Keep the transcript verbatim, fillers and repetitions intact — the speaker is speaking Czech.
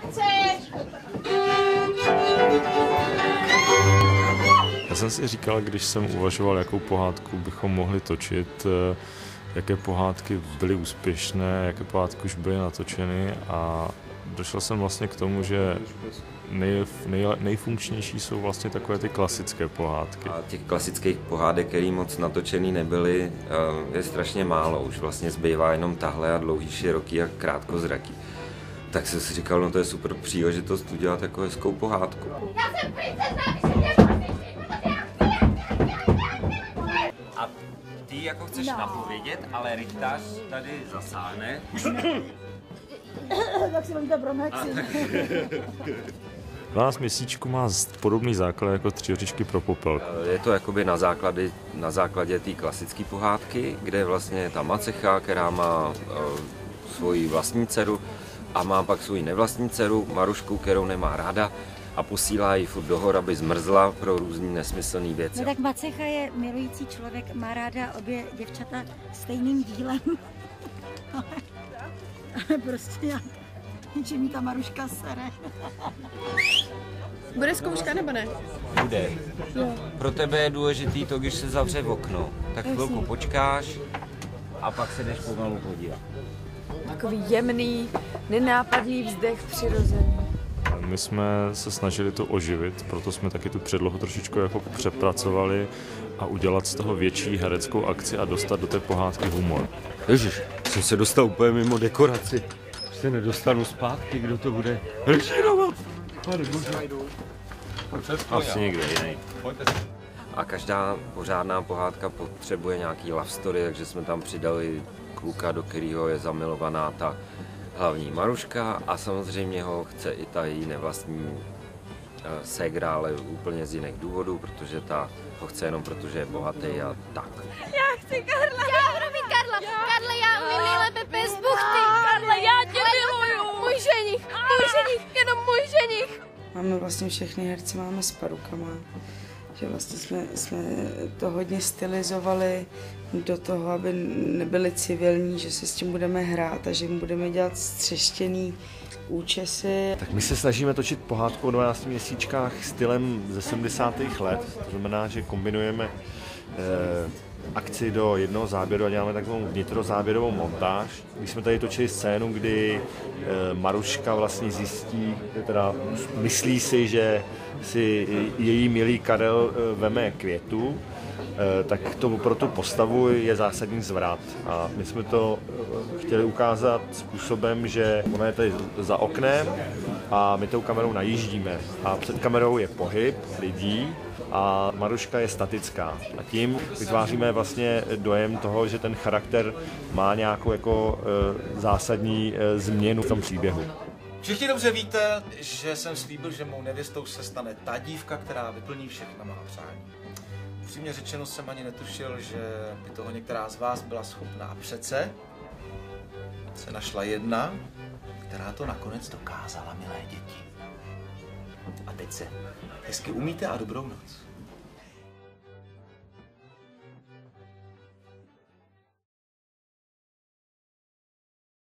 chceš? Já jsem si říkal, když jsem uvažoval, jakou pohádku bychom mohli točit, jaké pohádky byly úspěšné, jaké pohádky už byly natočeny, a došel jsem vlastně k tomu, že nej, nej, nejfunkčnější jsou vlastně takové ty klasické pohádky. A těch klasických pohádek, které moc natočený nebyly, je strašně málo. Už vlastně zbývá jenom tahle a Dlouhý, široký a krátkozraký. Tak jsem si říkal, no to je super příležitost udělat takovou hezkou pohádku. Já jsem princezna, když mě A ty jako chceš no. napovědět, ale rychtář tady zasáhne. Tak si vemte Bromexi. dvanáct měsíčků má podobný základ jako Tři oříšky pro popelku. Je to jakoby na, základy, na základě té klasické pohádky, kde je vlastně ta macecha, která má uh, svoji vlastní dceru a má pak svoji nevlastní dceru, Marušku, kterou nemá ráda, a posílá ji furt do hor, aby zmrzla pro různý nesmyslný věci. No tak macecha je milující člověk, má ráda obě děvčata stejným dílem. Ale prostě jak ničím mi ta Maruška sere. Bude zkouška nebo ne? Bude. Jo. Pro tebe je důležitý to, když se zavře v okno, tak chvilku počkáš a pak se jdeš pomalu podívat. Takový jemný, nenápadný vzdech přirozený. My jsme se snažili to oživit, proto jsme taky tu předlohu trošičku jako přepracovali a udělat z toho větší hereckou akci a dostat do té pohádky humor. Ježiš, jsem se dostal úplně mimo dekoraci. Už se nedostanu zpátky, kdo to bude režírovat. Asi někde jiný. A každá pořádná pohádka potřebuje nějaký love story, takže jsme tam přidali kluka, do kterého je zamilovaná ta hlavní Maruška, a samozřejmě ho chce i ta její nevlastní uh, ségra, ale úplně z jiných důvodů, protože ta ho chce jenom protože je bohatý a tak. Já chci Karla. Já budu mít Karla. Karla, já umím nejlépe pes buchty. Karla, já tě miluju. Můj ženich, můj ženich, jenom můj ženich. Máme vlastně všechny herce, máme s perukama. Že vlastně jsme, jsme to hodně stylizovali do toho, aby nebyli civilní, že si s tím budeme hrát a že jim budeme dělat střeštěný účesy. Tak my se snažíme točit pohádku o dvanácti měsíčkách stylem ze sedmdesátých let. To znamená, že kombinujeme eh, akci do jednoho záběru a děláme takovou vnitrozáběrovou montáž. Když jsme tady točili scénu, kdy eh, Maruška vlastně zjistí, teda myslí si, že si její milý Karel eh, veme květu, eh, tak to pro tu postavu je zásadní zvrat. A my jsme to eh, chtěli ukázat způsobem, že ona je tady za oknem a my tou kamerou najíždíme. A před kamerou je pohyb lidí a Maruška je statická. A tím vytváříme vlastně dojem toho, že ten charakter má nějakou jako e, zásadní e, změnu v tom příběhu. Všichni dobře víte, že jsem slíbil, že mou nevěstou se stane ta dívka, která vyplní všechna má přání. Upřímně řečeno jsem ani netušil, že by toho některá z vás byla schopná. A přece se našla jedna, která to nakonec dokázala, milé děti. A teď se hezky umíte a dobrou noc.